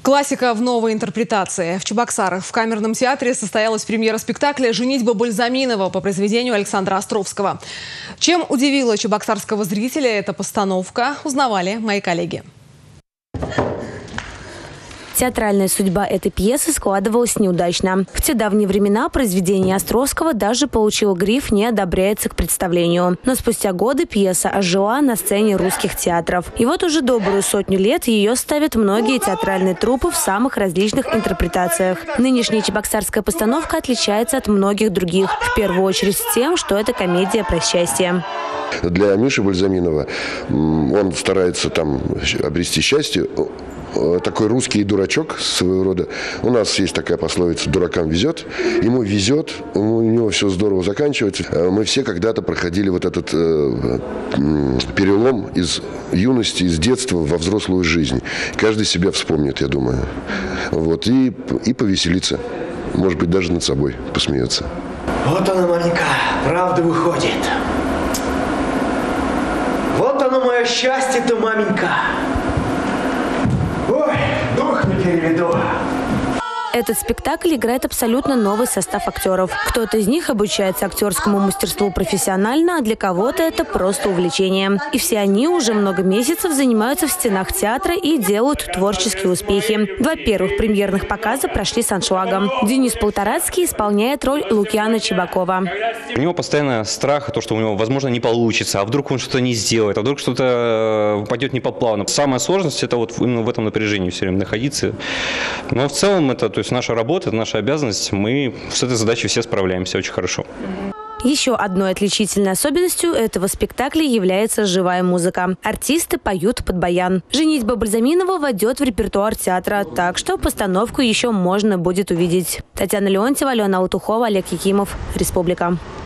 Классика в новой интерпретации. В Чебоксарах в камерном театре состоялась премьера спектакля «Женитьба Бальзаминова» по произведению Александра Островского. Чем удивила чебоксарского зрителя эта постановка, узнавали мои коллеги. Театральная судьба этой пьесы складывалась неудачно. В те давние времена произведение Островского даже получило гриф «Не одобряется к представлению». Но спустя годы пьеса ожила на сцене русских театров. И вот уже добрую 100 лет ее ставят многие театральные труппы в самых различных интерпретациях. Нынешняя чебоксарская постановка отличается от многих других. В первую очередь тем, что это комедия про счастье. Для Миши Бальзаминова он старается там обрести счастье. Такой русский дурачок своего рода. У нас есть такая пословица: дуракам везет. Ему везет, у него все здорово заканчивается. Мы все когда-то проходили вот этот перелом из юности, из детства во взрослую жизнь. Каждый себя вспомнит, я думаю. Вот, и повеселится. Может быть, даже над собой посмеется. Вот она, маленька, правда выходит. Вот оно, мое счастье-то, маменька. Ой, дух не переведу. Этот спектакль играет абсолютно новый состав актеров. Кто-то из них обучается актерскому мастерству профессионально, а для кого-то это просто увлечение. И все они уже много месяцев занимаются в стенах театра и делают творческие успехи. 2 первых премьерных показа прошли с аншлагом. Денис Полторацкий исполняет роль Лукьяна Чебакова. У него постоянно страх, то, что у него, возможно, не получится, а вдруг он что-то не сделает, а вдруг что-то пойдет не по плану. Самая сложность – это вот именно в этом напряжении все время находиться. Но в целом это, то есть наша работа, это наша обязанность. Мы с этой задачей все справляемся очень хорошо. Еще одной отличительной особенностью этого спектакля является живая музыка. Артисты поют под баян. «Женитьба Бальзаминова» войдет в репертуар театра, так что постановку еще можно будет увидеть. Татьяна Леонтьева, Алена Алтухова, Олег Якимов. Республика.